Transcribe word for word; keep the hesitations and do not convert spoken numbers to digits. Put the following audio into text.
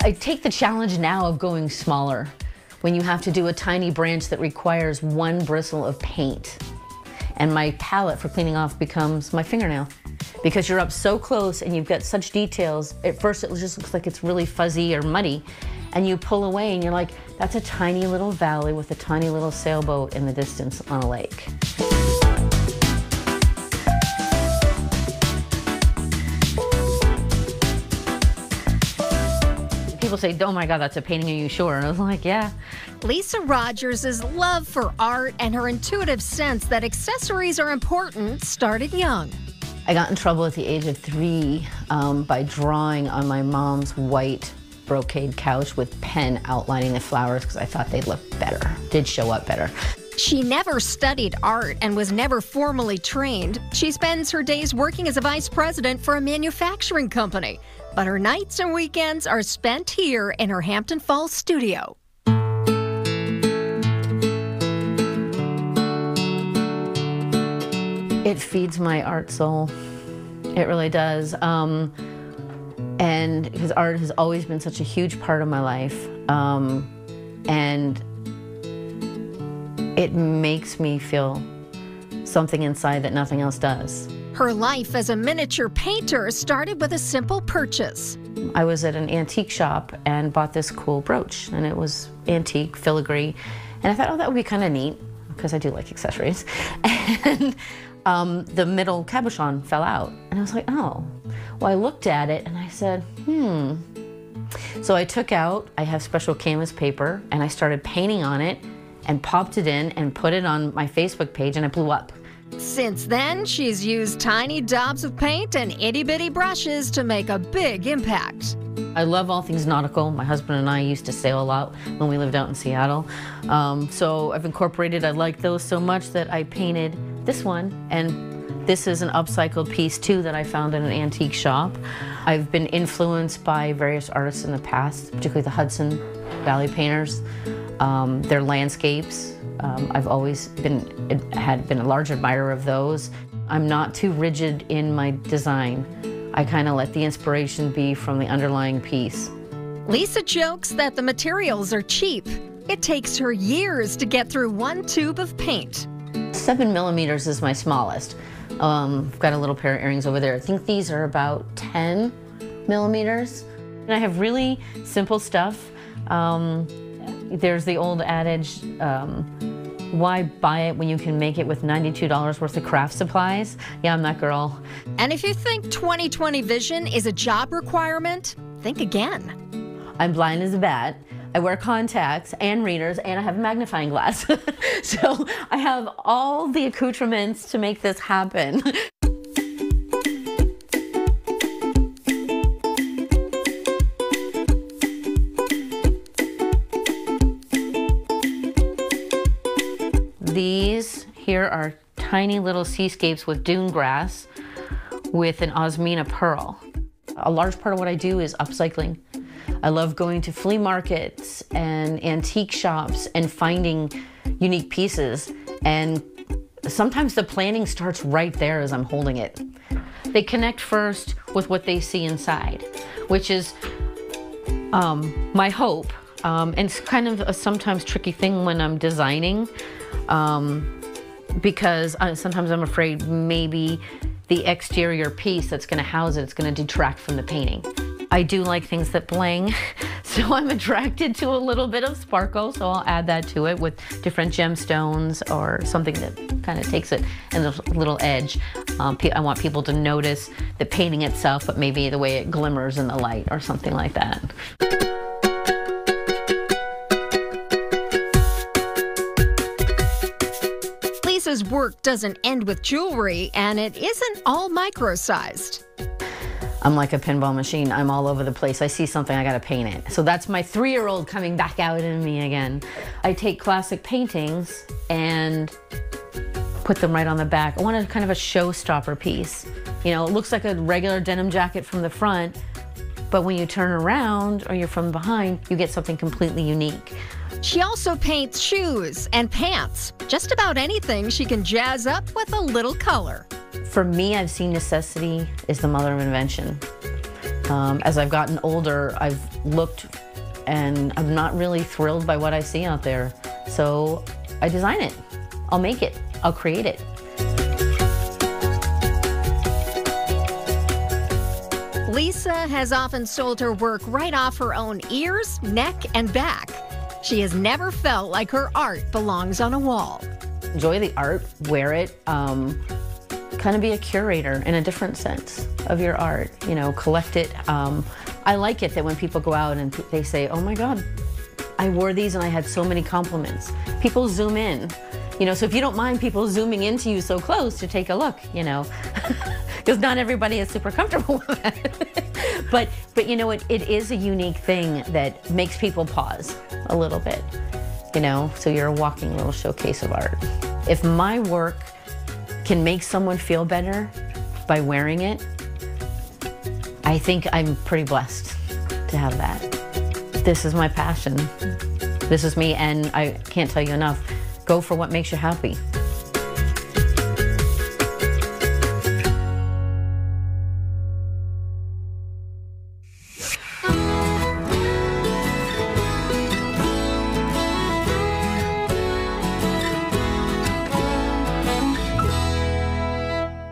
I take the challenge now of going smaller when you have to do a tiny branch that requires one bristle of paint. And my palette for cleaning off becomes my fingernail. Because you're up so close and you've got such details, at first it just looks like it's really fuzzy or muddy, and you pull away and you're like, that's a tiny little valley with a tiny little sailboat in the distance on a lake. People say, oh my God, that's a painting, are you sure? And I was like, yeah. Lisa Rogers' love for art and her intuitive sense that accessories are important started young. I got in trouble at the age of three um, by drawing on my mom's white brocade couch with pen outlining the flowers because I thought they'd look better, did show up better. She never studied art and was never formally trained. She spends her days working as a vice president for a manufacturing company. But her nights and weekends are spent here in her Hampton Falls studio. It feeds my art soul. It really does. Um, and because art has always been such a huge part of my life. Um, and it makes me feel something inside that nothing else does. Her life as a miniature painter started with a simple purchase. I was at an antique shop and bought this cool brooch, and it was antique, filigree. And I thought, oh, that would be kind of neat, because I do like accessories. And um, the middle cabochon fell out. And I was like, oh. Well, I looked at it and I said, hmm. So I took out, I have special canvas paper, and I started painting on it and popped it in and put it on my Facebook page, and it blew up. Since then, she's used tiny daubs of paint and itty-bitty brushes to make a big impact. I love all things nautical. My husband and I used to sail a lot when we lived out in Seattle. Um, so I've incorporated, I like those so much that I painted this one. And this is an upcycled piece too that I found in an antique shop. I've been influenced by various artists in the past, particularly the Hudson Valley painters, um, their landscapes. Um, I've always been, had been a large admirer of those. I'm not too rigid in my design. I kind of let the inspiration be from the underlying piece. Lisa jokes that the materials are cheap. It takes her years to get through one tube of paint. Seven millimeters is my smallest. Um, I've got a little pair of earrings over there. I think these are about ten millimeters. And I have really simple stuff. Um, there's the old adage, um, why buy it when you can make it with ninety-two dollars worth of craft supplies? Yeah, I'm that girl. And if you think twenty twenty vision is a job requirement, think again. I'm blind as a bat. I wear contacts and readers, and I have a magnifying glass. So I have all the accoutrements to make this happen. These here are tiny little seascapes with dune grass with an osmina pearl. A large part of what I do is upcycling. I love going to flea markets and antique shops and finding unique pieces. And sometimes the planning starts right there as I'm holding it. They connect first with what they see inside, which is um, my hope. Um, and it's kind of a sometimes tricky thing when I'm designing. Um, because I, sometimes I'm afraid maybe the exterior piece that's going to house it, it's going to detract from the painting. I do like things that bling, so I'm attracted to a little bit of sparkle, so I'll add that to it with different gemstones or something that kind of takes it in a little edge. Um, I want people to notice the painting itself, but maybe the way it glimmers in the light or something like that. Lisa's work doesn't end with jewelry, and it isn't all micro-sized. I'm like a pinball machine. I'm all over the place. I see something, I gotta paint it. So that's my three-year-old coming back out in me again. I take classic paintings and put them right on the back. I want a kind of a showstopper piece. You know, it looks like a regular denim jacket from the front, but when you turn around or you're from behind, you get something completely unique. She also paints shoes and pants. Just about anything she can jazz up with a little color. For me, I've seen necessity is the mother of invention. Um, as I've gotten older, I've looked and I'm not really thrilled by what I see out there. So I design it. I'll make it. I'll create it. Lisa has often sold her work right off her own ears, neck, and back. She has never felt like her art belongs on a wall. Enjoy the art, wear it, um, kind of be a curator in a different sense of your art, you know, collect it. Um, I like it that when people go out and they say, oh my God, I wore these and I had so many compliments. People zoom in, you know, so if you don't mind people zooming into you so close to take a look, you know, because not everybody is super comfortable with that. but, but you know, it, it is a unique thing that makes people pause a little bit, you know, so you're a walking little showcase of art. If my work can make someone feel better by wearing it, I think I'm pretty blessed to have that. This is my passion. This is me, and I can't tell you enough. Go for what makes you happy.